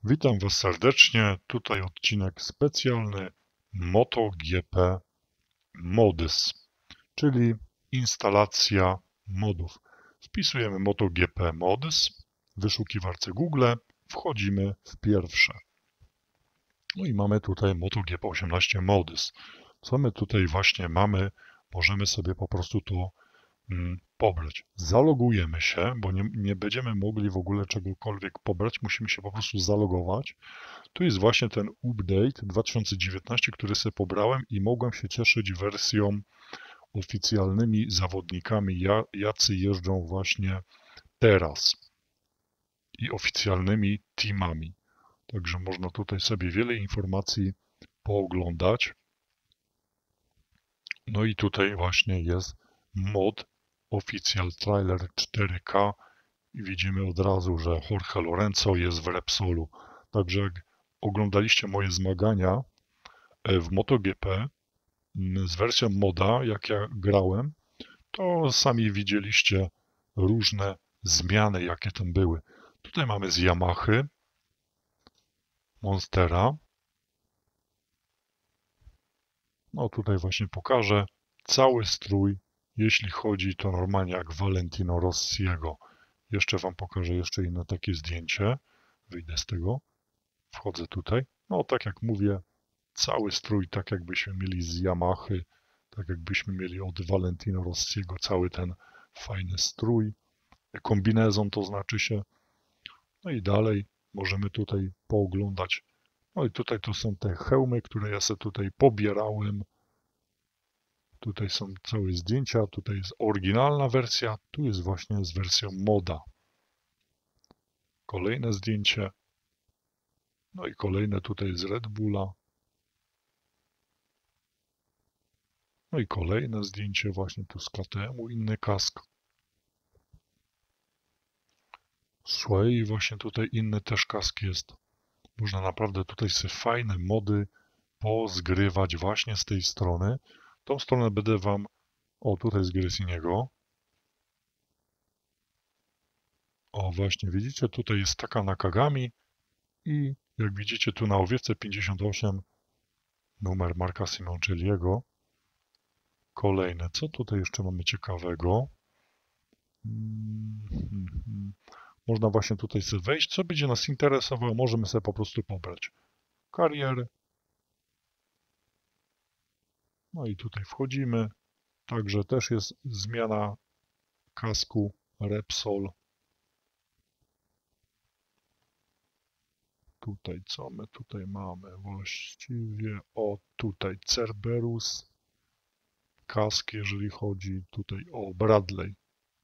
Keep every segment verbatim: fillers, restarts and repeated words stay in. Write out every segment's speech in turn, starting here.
Witam Was serdecznie. Tutaj odcinek specjalny MotoGP Mods, czyli instalacja modów. Wpisujemy MotoGP Mods w wyszukiwarce Google, wchodzimy w pierwsze. No i mamy tutaj MotoGP osiemnaście Mods. Co my tutaj właśnie mamy? Możemy sobie po prostu to mm, pobrać. Zalogujemy się, bo nie, nie będziemy mogli w ogóle czegokolwiek pobrać, musimy się po prostu zalogować. Tu jest właśnie ten update dwa tysiące dziewiętnaście, który sobie pobrałem i mogłem się cieszyć wersją oficjalnymi zawodnikami, jacy jeżdżą właśnie teraz i oficjalnymi teamami. Także można tutaj sobie wiele informacji pooglądać. No i tutaj właśnie jest mod Official Trailer cztery K i widzimy od razu, że Jorge Lorenzo jest w Repsolu. Także jak oglądaliście moje zmagania w MotoGP z wersją moda, jak ja grałem, to sami widzieliście różne zmiany, jakie tam były. Tutaj mamy z Yamahy, Monstera. No tutaj właśnie pokażę cały strój, jeśli chodzi to normalnie jak Valentino Rossiego. Jeszcze Wam pokażę jeszcze inne takie zdjęcie. Wyjdę z tego, wchodzę tutaj. No tak jak mówię, cały strój tak jakbyśmy mieli z Yamahy, tak jakbyśmy mieli od Valentino Rossiego cały ten fajny strój. Kombinezon to znaczy się. No i dalej możemy tutaj pooglądać. No i tutaj to są te hełmy, które ja sobie tutaj pobierałem. Tutaj są całe zdjęcia, tutaj jest oryginalna wersja, tu jest właśnie z wersją moda. Kolejne zdjęcie. No i kolejne tutaj z Red Bulla. No i kolejne zdjęcie właśnie tu z K T M-u, inny kask. Słuchaj, i właśnie tutaj inny też kask jest. Można naprawdę tutaj sobie fajne mody pozgrywać właśnie z tej strony. Tą stronę będę Wam... O, tutaj z Gresiniego. O, właśnie, widzicie, tutaj jest taka Nakagami i jak widzicie tu na owiewce pięćdziesiąt osiem numer Marka Simoncelliego. Kolejne. Co tutaj jeszcze mamy ciekawego? Hmm, Można właśnie tutaj sobie wejść. Co będzie nas interesowało, możemy sobie po prostu pobrać. Karier. No i tutaj wchodzimy. Także też jest zmiana kasku Repsol. Tutaj, co my tutaj mamy? Właściwie, o tutaj Cerberus, kask, jeżeli chodzi tutaj o Bradley.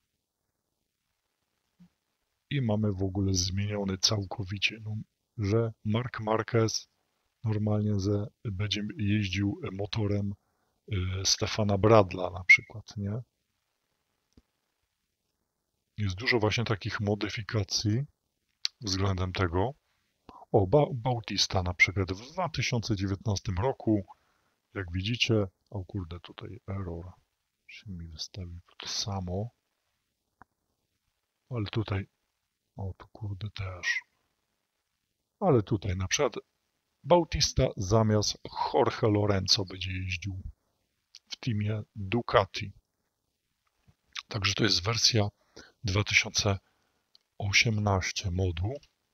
I mamy w ogóle zmieniony całkowicie, no, że Marc Marquez normalnie ze, będzie jeździł motorem y, Stefana Bradla na przykład, nie? Jest dużo właśnie takich modyfikacji względem tego. O, ba Bautista na przykład w dwa tysiące dziewiętnastym roku, jak widzicie, o kurde, tutaj error się mi wystawił to samo, ale tutaj, o tu kurde też, ale tutaj na przykład Bautista zamiast Jorge Lorenzo będzie jeździł w teamie Ducati. Także to jest wersja dwa tysiące osiemnaście modu.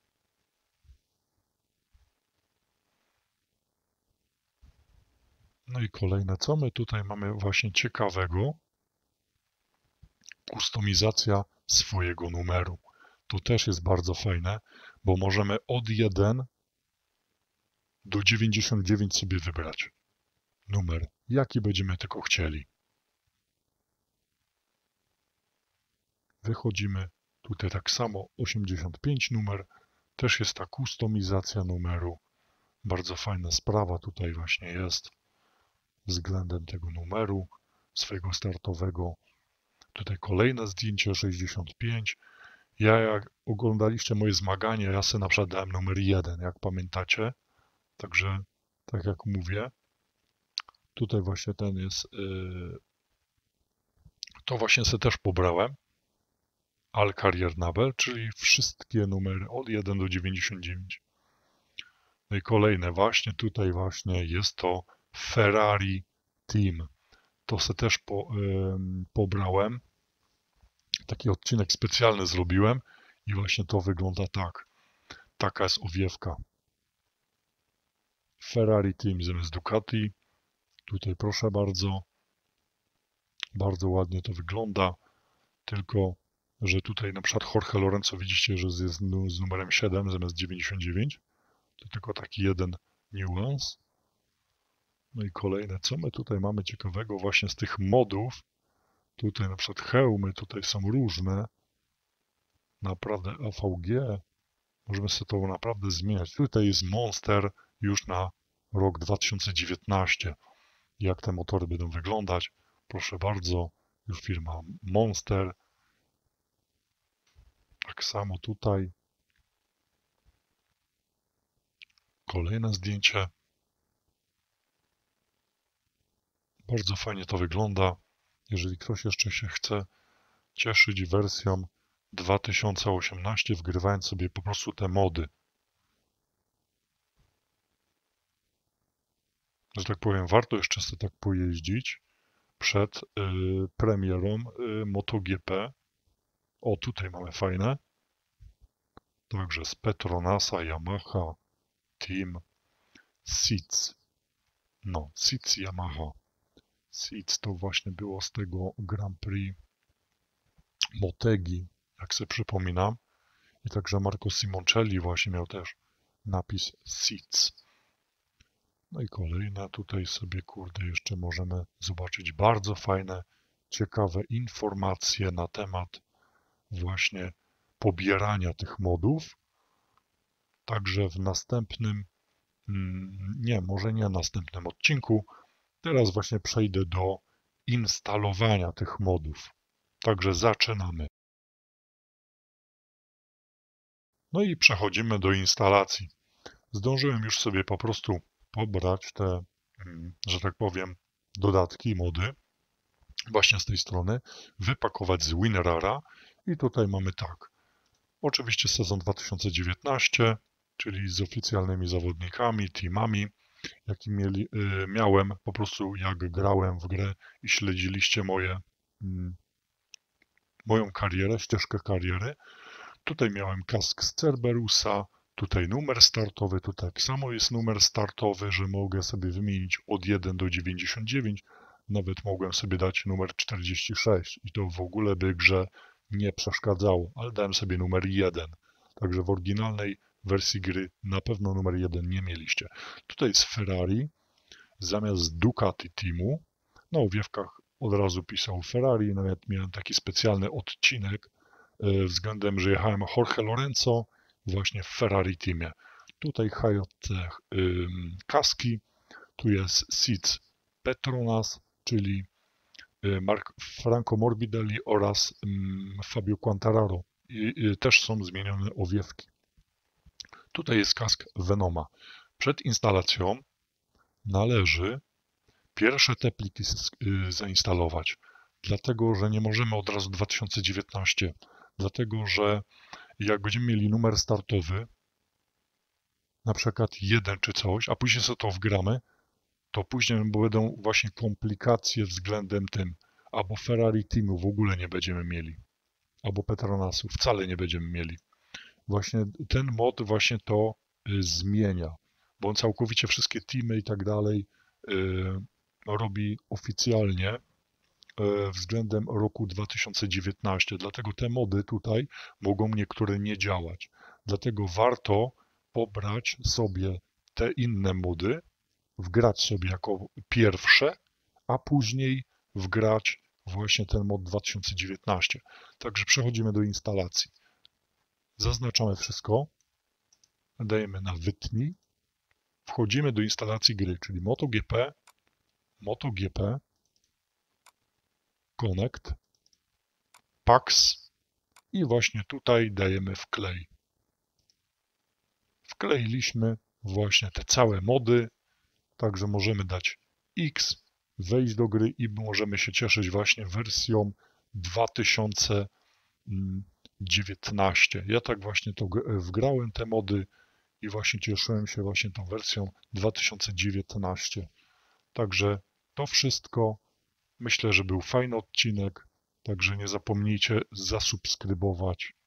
No i kolejne, co my tutaj mamy właśnie ciekawego? Kustomizacja swojego numeru. To też jest bardzo fajne, bo możemy od jeden do dziewięćdziesiąt dziewięć sobie wybrać numer, jaki będziemy tylko chcieli. Wychodzimy tutaj tak samo, osiemdziesiąt pięć numer, też jest ta kustomizacja numeru. Bardzo fajna sprawa tutaj właśnie jest względem tego numeru swojego startowego. Tutaj kolejne zdjęcie sześćdziesiąt pięć. Ja jak oglądaliście moje zmaganie, ja sobie na przykład dałem numer jeden, jak pamiętacie. Także tak jak mówię, tutaj właśnie ten jest, yy, to właśnie sobie też pobrałem. All Carrier Nabel, czyli wszystkie numery od jeden do dziewięćdziesiąt dziewięć. No i kolejne, właśnie tutaj właśnie jest to Ferrari Team. To se też po, yy, pobrałem. Taki odcinek specjalny zrobiłem i właśnie to wygląda tak. Taka jest owiewka. Ferrari Team zamiast Ducati. Tutaj proszę bardzo. Bardzo ładnie to wygląda. Tylko, że tutaj na przykład Jorge Lorenzo widzicie, że jest z numerem siedem zamiast dziewięćdziesiąt dziewięć. To tylko taki jeden niuans. No i kolejne, co my tutaj mamy ciekawego właśnie z tych modów. Tutaj na przykład hełmy, tutaj są różne. Naprawdę A V G. Możemy sobie to naprawdę zmieniać. Tutaj jest Monster już na rok dwa tysiące dziewiętnasty. Jak te motory będą wyglądać? Proszę bardzo, już firma Monster. Tak samo tutaj. Kolejne zdjęcie. Bardzo fajnie to wygląda. Jeżeli ktoś jeszcze się chce cieszyć wersją dwa tysiące osiemnasty, wgrywając sobie po prostu te mody. Że tak powiem, warto jeszcze sobie tak pojeździć przed y, premierą y, MotoGP. O, tutaj mamy fajne. Także z Petronasa, Yamaha, Team, Seats. No, Seats Yamaha. Seats to właśnie było z tego Grand Prix Motegi, jak sobie przypominam. I także Marco Simoncelli właśnie miał też napis Seats. No i kolejne tutaj sobie, kurde, jeszcze możemy zobaczyć bardzo fajne, ciekawe informacje na temat właśnie pobierania tych modów. Także w następnym, nie, może nie następnym odcinku, teraz właśnie przejdę do instalowania tych modów. Także zaczynamy. No i przechodzimy do instalacji. Zdążyłem już sobie po prostu pobrać te, że tak powiem, dodatki, mody właśnie z tej strony, wypakować z WinRara i tutaj mamy tak. Oczywiście sezon dwa tysiące dziewiętnasty, czyli z oficjalnymi zawodnikami, teamami, jaki mieli, y, miałem po prostu jak grałem w grę i śledziliście moje, y, moją karierę, ścieżkę kariery. Tutaj miałem kask z Cerberusa, tutaj numer startowy, tutaj tak samo jest numer startowy, że mogę sobie wymienić od jeden do dziewięćdziesiąt dziewięć, nawet mogłem sobie dać numer czterdzieści sześć i to w ogóle by grze nie przeszkadzało, ale dałem sobie numer jeden. Także w oryginalnej wersji gry na pewno numer jeden nie mieliście. Tutaj jest Ferrari zamiast Ducati Teamu. Na owiewkach od razu pisał Ferrari, nawet miałem taki specjalny odcinek względem, że jechałem Jorge Lorenzo właśnie w Ferrari Teamie. Tutaj H J C kaski, tu jest Seats Petronas, czyli Mark Franco Morbidelli oraz Fabio Quartararo. I, i też są zmienione owiewki. Tutaj jest kask Venoma. Przed instalacją należy pierwsze te pliki zainstalować, dlatego że nie możemy od razu dwa tysiące dziewiętnasty, dlatego że jak będziemy mieli numer startowy, na przykład jeden czy coś, a później sobie to wgramy, to później będą właśnie komplikacje względem tym, albo Ferrari Teamu w ogóle nie będziemy mieli, albo Petronasu wcale nie będziemy mieli. Właśnie ten mod właśnie to y, zmienia, bo on całkowicie wszystkie teamy i tak dalej y, robi oficjalnie y, względem roku dwa tysiące dziewiętnasty. Dlatego te mody tutaj mogą niektóre nie działać. Dlatego warto pobrać sobie te inne mody, wgrać sobie jako pierwsze, a później wgrać właśnie ten mod dwa tysiące dziewiętnasty. Także przechodzimy do instalacji. Zaznaczamy wszystko, dajemy na wytnij, wchodzimy do instalacji gry, czyli MotoGP, MotoGP, Connect, Packs i właśnie tutaj dajemy wklej. Wkleiliśmy właśnie te całe mody, także możemy dać X, wejść do gry i możemy się cieszyć właśnie wersją dwa tysiące dziewiętnasty. Ja tak właśnie to wgrałem te mody i właśnie cieszyłem się właśnie tą wersją dwa tysiące dziewiętnaście. Także to wszystko. Myślę, że był fajny odcinek, także nie zapomnijcie zasubskrybować